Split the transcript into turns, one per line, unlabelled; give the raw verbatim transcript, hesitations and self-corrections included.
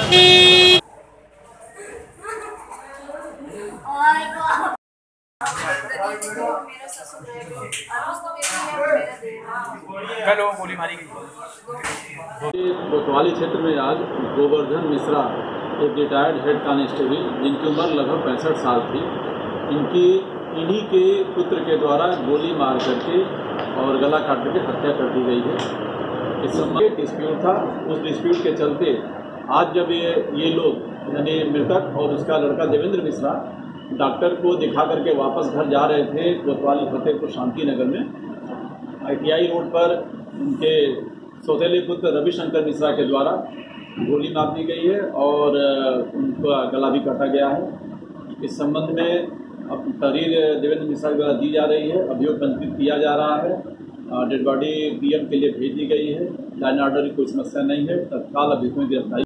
कल वो गोली मारी गई।
कोतवाली क्षेत्र में आज गोवर्धन मिश्रा एक रिटायर्ड हेड कांस्टेबल जिनकी उम्र लगभग पैंसठ साल थी, इनकी इन्हीं के पुत्र के द्वारा गोली मार करके और गला काट करके हत्या कर दी गई है। इस संबंध डिस्प्यूट था, उस डिस्प्यूट के चलते आज जब ये ये लोग यानी मृतक और उसका लड़का देवेंद्र मिश्रा डॉक्टर को दिखा करके वापस घर जा रहे थे कोतवाली फतेहपुर शांति नगर में, आईटीआई रोड पर उनके सौतेले पुत्र रविशंकर मिश्रा के द्वारा गोली मार दी गई है और उनका गला भी काटा गया है। इस संबंध में अब तहरीर देवेंद्र मिश्रा द्वारा दी जा रही है, अभियोग पंजीकृत किया जा रहा है, डेड बॉडी पीएम के लिए भेज दी गई है। लाइन ऑर्डर की कोई समस्या नहीं है, तत्काल अभियुक्त में गिरफ्तारी